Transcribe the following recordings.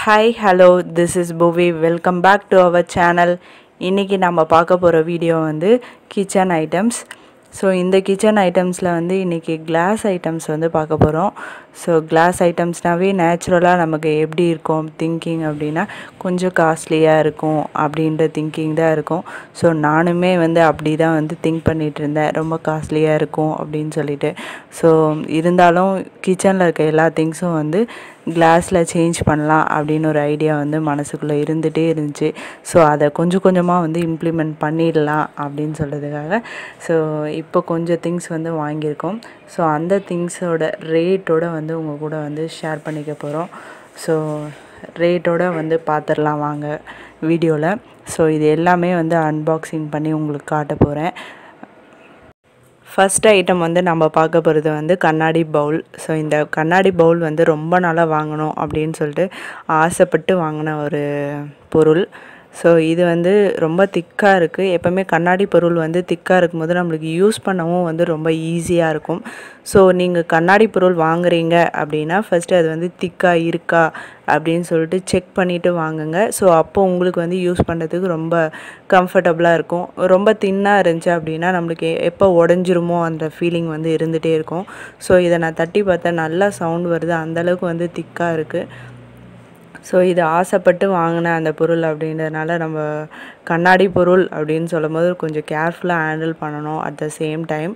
Hi, hello, this is Bhuvi. Welcome back to our channel. இன்னைக்கு நம்ம பார்க்க போற வீடியோ வந்து கிச்சன் ஐட்டம்ஸ். ஸோ இந்த கிச்சன் ஐட்டம்ஸில் வந்து இன்றைக்கி கிளாஸ் ஐட்டம்ஸ் வந்து பார்க்க போகிறோம். ஸோ கிளாஸ் ஐட்டம்ஸ்னாவே நேச்சுரலாக நமக்கு எப்படி இருக்கும் திங்கிங் அப்படின்னா கொஞ்சம் காஸ்ட்லியாக இருக்கும் அப்படின்ற திங்கிங் தான் இருக்கும். ஸோ நானுமே வந்து அப்படி தான் வந்து திங்க் பண்ணிகிட்டு இருந்தேன், ரொம்ப காஸ்ட்லியாக இருக்கும் அப்படின்னு சொல்லிட்டு. ஸோ இருந்தாலும் கிச்சனில் இருக்க எல்லா திங்ஸும் வந்து கிளாஸில் சேஞ்ச் பண்ணலாம் அப்படின்னு ஒரு ஐடியா வந்து மனசுக்குள்ளே இருந்துகிட்டே இருந்துச்சு. ஸோ அதை கொஞ்சம் கொஞ்சமாக வந்து இம்ப்ளிமெண்ட் பண்ணிடலாம் அப்படின்னு சொல்கிறதுக்காக ஸோ இப்போ கொஞ்சம் திங்ஸ் வந்து வாங்கியிருக்கோம். ஸோ அந்த திங்ஸோட ரேட்டோடு வந்து உங்கள் கூட வந்து ஷேர் பண்ணிக்க போகிறோம். ஸோ ரேட்டோடு வந்து பார்த்துடலாம் வாங்க வீடியோவில். ஸோ இது எல்லாமே வந்து அன்பாக்சிங் பண்ணி உங்களுக்கு காட்ட போகிறேன். ஃபஸ்ட் ஐட்டம் வந்து நம்ம பார்க்க போகிறது வந்து கண்ணாடி பவுல். ஸோ இந்த கண்ணாடி பவுல் வந்து ரொம்ப நாளாக வாங்கணும் அப்படின்னு சொல்லிட்டு ஆசைப்பட்டு வாங்கின ஒரு பொருள். ஸோ இது வந்து ரொம்ப திக்காக இருக்குது. எப்போவுமே கண்ணாடி பொருள் வந்து திக்காக இருக்கும்போது நம்மளுக்கு யூஸ் பண்ணவும் வந்து ரொம்ப ஈஸியாக இருக்கும். ஸோ நீங்கள் கண்ணாடி பொருள் வாங்குறீங்க அப்படின்னா ஃபஸ்ட்டு அது வந்து திக்காக இருக்கா அப்படின்னு சொல்லிட்டு செக் பண்ணிவிட்டு வாங்குங்க. ஸோ அப்போ உங்களுக்கு வந்து யூஸ் பண்ணுறதுக்கு ரொம்ப கம்ஃபர்டபுளாக இருக்கும். ரொம்ப தின்னாக இருந்துச்சு அப்படின்னா நம்மளுக்கு எப்போ உடஞ்சிருமோ அந்த ஃபீலிங் வந்து இருந்துகிட்டே இருக்கும். ஸோ இதை நான் தட்டி பார்த்தேன், நல்லா சவுண்ட் வருது, அந்தளவுக்கு வந்து திக்காக இருக்குது. ஸோ இது ஆசைப்பட்டு வாங்கின அந்த பொருள் அப்படின்றதுனால நம்ம கண்ணாடி பொருள் அப்படின்னு சொல்லும் போது கொஞ்சம் கேர்ஃபுல்லாக ஹேண்டில் பண்ணணும். அட் த சேம் டைம்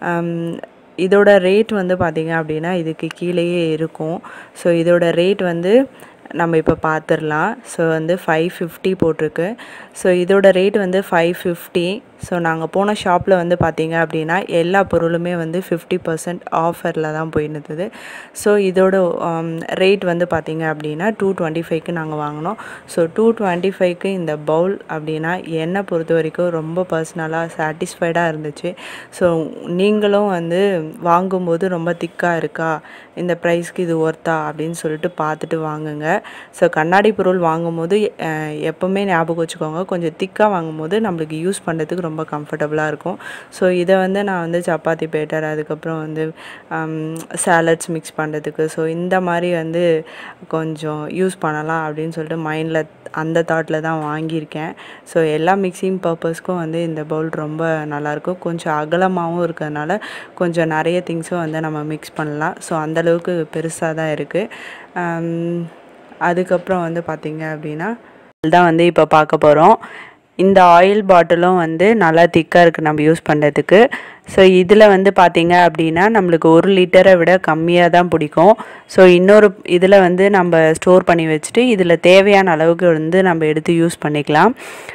இதோட ரேட் வந்து பார்த்திங்க அப்படின்னா இதுக்கு கீழேயே இருக்கும். ஸோ இதோட ரேட் வந்து நம்ம இப்போ பார்த்துடலாம். ஸோ வந்து 550 போட்டிருக்கு. ஸோ இதோட ரேட் வந்து 550. ஸோ நாங்கள் போன ஷாப்பில் வந்து பார்த்திங்க அப்படின்னா எல்லா பொருளுமே வந்து 50% ஆஃபரில் தான் போயிருந்தது. ஸோ இதோட ரேட் வந்து பார்த்திங்க அப்படின்னா 225க்கு நாங்கள் வாங்கினோம். ஸோ 225க்கு இந்த பவுல் அப்படின்னா என்னை பொறுத்த வரைக்கும் ரொம்ப பர்சனலாக சாட்டிஸ்ஃபைடாக இருந்துச்சு. ஸோ நீங்களும் வந்து வாங்கும்போது ரொம்ப திக்காக இருக்கா, இந்த ப்ரைஸ்க்கு இது ஒர்த்தா அப்படின்னு சொல்லிட்டு பார்த்துட்டு வாங்குங்க. ஸோ கண்ணாடி பொருள் வாங்கும்போது எப்போவுமே ஞாபகம் வச்சுக்கோங்க, கொஞ்சம் திக்காக வாங்கும்போது நம்மளுக்கு யூஸ் பண்ணுறதுக்கு ரொம்ப கம்ஃபர்டபுளாக இருக்கும். ஸோ இதை வந்து நான் வந்து சப்பாத்தி பேட்டர், அதுக்கப்புறம் வந்து சாலட்ஸ் மிக்ஸ் பண்ணுறதுக்கு ஸோ இந்த மாதிரி வந்து கொஞ்சம் யூஸ் பண்ணலாம் அப்படின்னு சொல்லிட்டு மைண்டில் அந்த தாட்டில் தான் வாங்கியிருக்கேன். ஸோ எல்லா மிக்சிங் பர்பஸ்க்கும் வந்து இந்த பவுல் ரொம்ப நல்லாயிருக்கும். கொஞ்சம் அகலமாகவும் இருக்கிறதுனால கொஞ்சம் நிறைய திங்ஸும் வந்து நம்ம மிக்ஸ் பண்ணலாம். ஸோ அந்தளவுக்கு பெருசாக தான் இருக்குது. அதுக்கப்புறம் வந்து பார்த்திங்க அப்படின்னா இதுதான் வந்து இப்போ பார்க்க போகிறோம். இந்த ஆயில் பாட்டிலும் வந்து நல்லா திக்காக இருக்குது நம்ம யூஸ் பண்ணுறதுக்கு. ஸோ இதில் வந்து பார்த்திங்க அப்படின்னா நம்மளுக்கு 1 லிட்டரை விட கம்மியாக தான் பிடிக்கும். ஸோ இன்னொரு இதில் வந்து நம்ம ஸ்டோர் பண்ணி வச்சுட்டு இதில் தேவையான அளவுக்கு வந்து நம்ம எடுத்து யூஸ் பண்ணிக்கலாம்.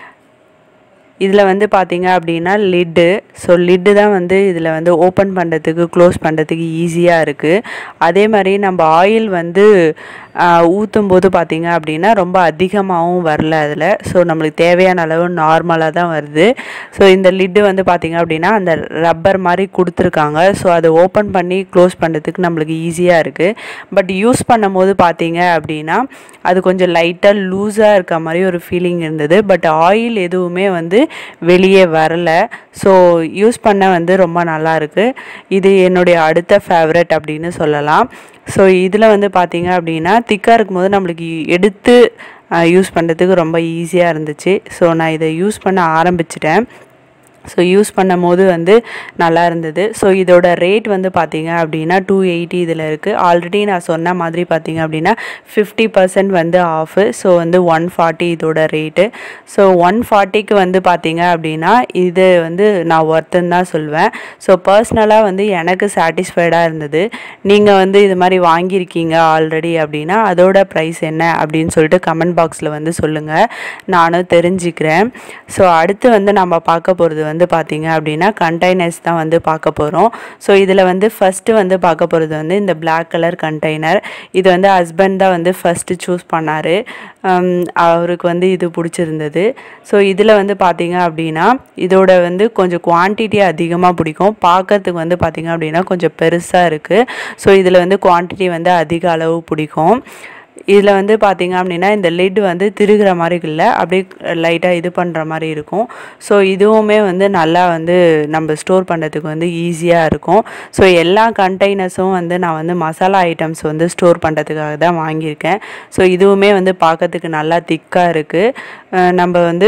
இதில் வந்து பார்த்திங்க அப்படின்னா லிட்டு. ஸோ லிட்டு தான் வந்து இதில் வந்து ஓப்பன் பண்ணுறதுக்கு க்ளோஸ் பண்ணுறதுக்கு ஈஸியாக இருக்குது. அதே மாதிரி நம்ம ஆயில் வந்து ஊற்றும் போது பார்த்திங்க அப்படின்னா ரொம்ப அதிகமாகவும் வரல அதில். ஸோ நம்மளுக்கு தேவையான அளவு நார்மலாக தான் வருது. ஸோ இந்த லிட்டு வந்து பார்த்திங்க அப்படின்னா அந்த ரப்பர் மாதிரி கொடுத்துருக்காங்க. ஸோ அதை ஓப்பன் பண்ணி க்ளோஸ் பண்ணுறதுக்கு நம்மளுக்கு ஈஸியாக இருக்குது. பட் யூஸ் பண்ணும் போது பார்த்திங்க அப்படின்னா அது கொஞ்சம் லைட்டாக லூஸாக இருக்க மாதிரி ஒரு ஃபீலிங் இருந்தது. பட் ஆயில் எதுவுமே வந்து வெளியே வரலை. ஸோ யூஸ் பண்ண வந்து ரொம்ப நல்லா இருக்குது. இது என்னுடைய அடுத்த ஃபேவரட் அப்படின்னு சொல்லலாம். ஸோ இதில் வந்து பார்த்திங்க அப்படின்னா திக்காக இருக்கும்போது நம்மளுக்கு எடுத்து யூஸ் பண்ணுறதுக்கு ரொம்ப ஈஸியாக இருந்துச்சு. ஸோ நான் இதை யூஸ் பண்ண ஆரம்பிச்சிட்டேன். ஸோ யூஸ் பண்ணும் போது வந்து நல்லா இருந்தது. ஸோ இதோட ரேட் வந்து பார்த்திங்க அப்படின்னா 280 இதில் இருக்குது. ஆல்ரெடி நான் சொன்ன மாதிரி பார்த்திங்க அப்படின்னா 50% வந்து ஆஃபு. ஸோ வந்து 140 இதோட ரேட்டு. ஸோ 140க்கு வந்து பார்த்திங்க அப்படின்னா இது வந்து நான் ஒர்த்துன்னு தான் சொல்வேன். ஸோ பர்சனலாக வந்து எனக்கு சாட்டிஸ்ஃபைடாக இருந்தது. நீங்கள் வந்து இது மாதிரி வாங்கியிருக்கீங்க ஆல்ரெடி அப்படின்னா அதோட ப்ரைஸ் என்ன அப்படின்னு சொல்லிட்டு கமெண்ட் பாக்ஸில் வந்து சொல்லுங்கள், நானும் தெரிஞ்சுக்கிறேன். ஸோ அடுத்து வந்து நம்ம பார்க்க போகிறது வந்து பார்த்திங்க அப்படின்னா கண்டெய்னர்ஸ் தான் வந்து பார்க்க போகிறோம். ஸோ இதில் வந்து ஃபஸ்ட்டு வந்து பார்க்க போகிறது வந்து இந்த பிளாக் கலர் கண்டெய்னர். இது வந்து ஹஸ்பண்ட் தான் வந்து ஃபஸ்ட்டு சூஸ் பண்ணார். அவருக்கு வந்து இது பிடிச்சிருந்தது. ஸோ இதில் வந்து பார்த்திங்க அப்படின்னா இதோட வந்து கொஞ்சம் குவான்டிட்டி அதிகமாக பிடிக்கும். பார்க்கறதுக்கு வந்து பார்த்திங்க அப்படின்னா கொஞ்சம் பெருசாக இருக்குது. ஸோ இதில் வந்து குவான்டிட்டி வந்து அதிக அளவு பிடிக்கும். இதில் வந்து பார்த்திங்க அப்படின்னா இந்த லிட் வந்து திருகிற மாதிரி இல்லை, அப்படியே லைட்டாக இது பண்ணுற மாதிரி இருக்கும். ஸோ இதுவுமே வந்து நல்லா வந்து நம்ம ஸ்டோர் பண்ணுறதுக்கு வந்து ஈஸியாக இருக்கும். ஸோ எல்லா கண்டெய்னர்ஸும் வந்து நான் வந்து மசாலா ஐட்டம்ஸ் வந்து ஸ்டோர் பண்ணுறதுக்காக தான் வாங்கியிருக்கேன். ஸோ இதுவுமே வந்து பார்க்கறதுக்கு நல்லா திக்காக இருக்குது. நம்ம வந்து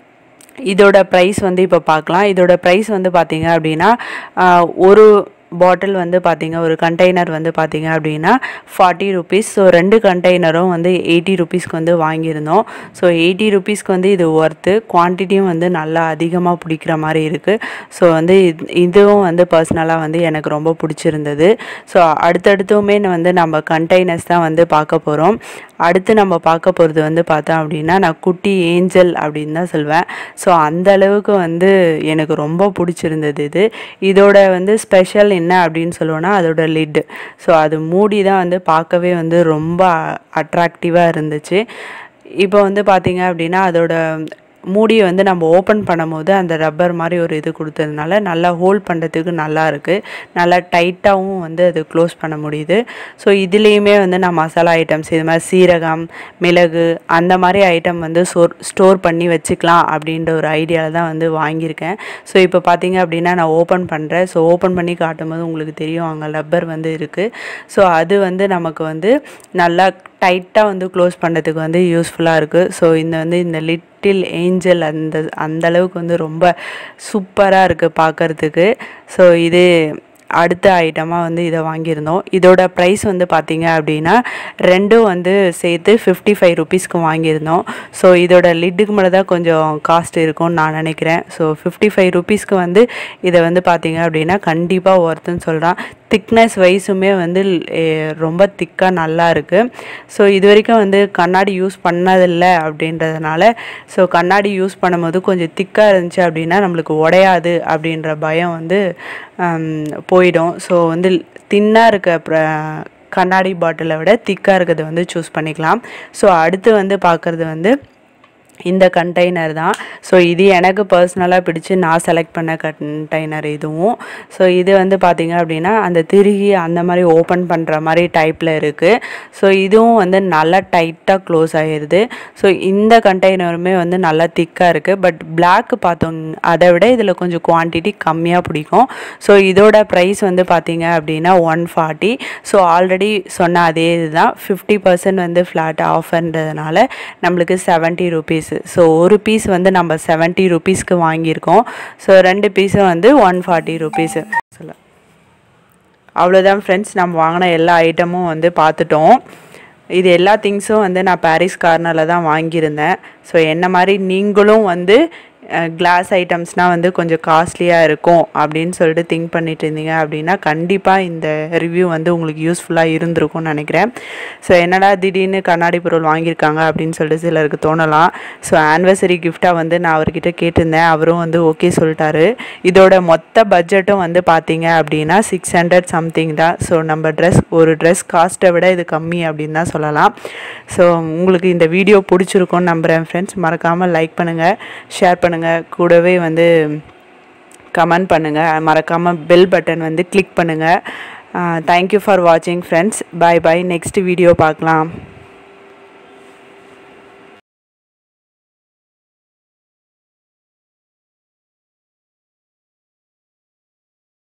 இதோட ப்ரைஸ் வந்து இப்போ பார்க்கலாம். இதோட ப்ரைஸ் வந்து பார்த்திங்க அப்படின்னா ஒரு பாட்டில் வந்து பார்த்திங்க, ஒரு கண்டெய்னர் வந்து பார்த்திங்க அப்படின்னா 40 rupees. ஸோ 2 கண்டெய்னரும் வந்து 80 rupeesக்கு வந்து வாங்கியிருந்தோம். ஸோ 80 rupeesக்கு வந்து இது ஒர்த்து. குவான்டிட்டியும் வந்து நல்லா அதிகமாக பிடிக்கிற மாதிரி இருக்குது. ஸோ வந்து இதுவும் வந்து பர்சனலாக வந்து எனக்கு ரொம்ப பிடிச்சிருந்தது. ஸோ அடுத்தடுத்துமே வந்து நம்ம கண்டெய்னர்ஸ் தான் வந்து பார்க்க போகிறோம். அடுத்து நம்ம பார்க்க போகிறது வந்து பார்த்தோம் அப்படின்னா நான் குட்டி ஏஞ்சல் அப்படின்னு தான் சொல்வேன். ஸோ அந்த அளவுக்கு வந்து எனக்கு ரொம்ப பிடிச்சிருந்தது இது. இதோட வந்து ஸ்பெஷல் என்ன அப்படின்னு சொல்லுவோன்னா அதோட லிட். ஸோ அது மூடி தான் வந்து பார்க்கவே வந்து ரொம்ப அட்ராக்டிவாக இருந்துச்சு. இப்போ வந்து பார்த்திங்க அப்படின்னா அதோட மூடியை வந்து நம்ம ஓப்பன் பண்ணும்போது அந்த ரப்பர் மாதிரி ஒரு இது கொடுத்ததுனால நல்லா ஹோல்ட் பண்ணுறதுக்கு நல்லா இருக்குது. நல்லா டைட்டாகவும் வந்து அது க்ளோஸ் பண்ண முடியுது. ஸோ இதுலேயுமே வந்து நான் மசாலா ஐட்டம்ஸ் இது மாதிரி சீரகம், மிளகு அந்த மாதிரி ஐட்டம் வந்து ஸ்டோர் பண்ணி வச்சுக்கலாம் அப்படின்ற ஒரு ஐடியாவில் தான் வந்து வாங்கியிருக்கேன். ஸோ இப்போ பார்த்திங்க அப்படின்னா நான் ஓப்பன் பண்ணுறேன். ஸோ ஓப்பன் பண்ணி காட்டும்போது உங்களுக்கு தெரியும் அங்கே ரப்பர் வந்து இருக்குது. ஸோ அது வந்து நமக்கு வந்து நல்லா டைட்டாக வந்து க்ளோஸ் பண்ணுறதுக்கு வந்து யூஸ்ஃபுல்லாக இருக்குது. ஸோ இந்த லிட்டில் ஏஞ்சல் அந்த அளவுக்கு வந்து ரொம்ப சூப்பராக இருக்குது பார்க்குறதுக்கு. ஸோ இது அடுத்த ஐட்டமாக வந்து இதை வாங்கியிருந்தோம். இதோட ப்ரைஸ் வந்து பார்த்திங்க அப்படின்னா ரெண்டும் வந்து சேர்த்து 55 rupeesக்கு வாங்கியிருந்தோம். ஸோ இதோட லிட்டுக்கு மேலே தான் கொஞ்சம் காஸ்ட் இருக்கும்னு நான் நினைக்கிறேன். ஸோ 55 rupeesக்கு வந்து இதை வந்து பார்த்திங்க அப்படின்னா கண்டிப்பாக ஒர்த்துன்னு சொல்கிறேன். திக்னஸ் வைஸுமே வந்து ரொம்ப திக்காக நல்லா இருக்குது. ஸோ இது வரைக்கும் வந்து கண்ணாடி யூஸ் பண்ணதில்லை அப்படின்றதுனால ஸோ கண்ணாடி யூஸ் பண்ணும்போது கொஞ்சம் திக்காக இருந்துச்சு அப்படின்னா நம்மளுக்கு உடையாது அப்படின்ற பயம் வந்து போயிடும். ஸோ வந்து தின்னாக இருக்க கண்ணாடி பாட்டிலை விட திக்காக இருக்கிறது வந்து சூஸ் பண்ணிக்கலாம். ஸோ அடுத்து வந்து பார்க்குறது வந்து இந்த கண்டெய்னர் தான். ஸோ இது எனக்கு பர்சனலாக பிடிச்சி நான் செலக்ட் பண்ண கண்டெய்னர் இதுவும். ஸோ இது வந்து பார்த்திங்க அப்படின்னா அந்த திருகி அந்த மாதிரி ஓப்பன் பண்ணுற மாதிரி டைப்பில் இருக்குது. ஸோ இதுவும் வந்து நல்லா டைட்டாக க்ளோஸ் ஆகிடுது. ஸோ இந்த கண்டெய்னருமே வந்து நல்லா திக்காக இருக்குது. பட் பிளாக் பார்த்தோம் அதை விட இதில் கொஞ்சம் குவான்டிட்டி கம்மியாக பிடிக்கும். ஸோ இதோட ப்ரைஸ் வந்து பார்த்திங்க அப்படின்னா 140. ஸோ ஆல்ரெடி சொன்ன அதே இதுதான் 50% வந்து ஃப்ளாட் ஆஃபர்ன்றதுனால நம்மளுக்கு 70 rupees. ஸோ ஒரு பீஸ் வந்து நம்ம 70 rupeesக்கு வாங்கியிருக்கோம். ஸோ 2 பீஸும் வந்து 140 rupees. அவ்வளோதான் ஃப்ரெண்ட்ஸ், நம்ம வாங்கின எல்லா ஐட்டமும் வந்து பார்த்துட்டோம். இது எல்லா திங்ஸும் வந்து நான் பாரிஸ் கார்னரில் தான் வாங்கியிருந்தேன். ஸோ என்ன மாதிரி நீங்களும் வந்து கிளாஸ் ஐட்டம்ஸ்னால் வந்து கொஞ்சம் காஸ்ட்லியாக இருக்கும் அப்படின்னு சொல்லிட்டு திங்க் பண்ணிட்டு இருந்தீங்க அப்படின்னா கண்டிப்பாக இந்த ரிவ்யூ வந்து உங்களுக்கு யூஸ்ஃபுல்லாக இருந்திருக்கும்னு நினைக்கிறேன். ஸோ என்னடா திடீர்னு கண்ணாடி பொருள் வாங்கியிருக்காங்க அப்படின்னு சொல்லிட்டு சிலருக்கு தோணலாம். ஸோ ஆனிவர்சரி கிஃப்டாக வந்து நான் அவர்கிட்ட கேட்டிருந்தேன். அவரும் வந்து ஓகே சொல்லிட்டாரு. இதோட மொத்த பட்ஜெட்டும் வந்து பார்த்தீங்க அப்படின்னா 600 சம்திங் தான். ஸோ நம்ம ஒரு ட்ரெஸ் காஸ்ட்டை விட இது கம்மி அப்படின்னு தான் சொல்லலாம். ஸோ உங்களுக்கு இந்த வீடியோ பிடிச்சிருக்கும்னு நம்புகிறேன் ஃப்ரெண்ட்ஸ். மறக்காமல் லைக் பண்ணுங்கள், ஷேர் பண்ணுங்கள், கூடவே வந்து கமெண்ட் பண்ணுங்கள், மறக்காமல் பெல் பட்டன் வந்து கிளிக் பண்ணுங்கள். தேங்க்யூ ஃபார் வாட்சிங் friends. Bye bye. Next video பார்க்கலாம்.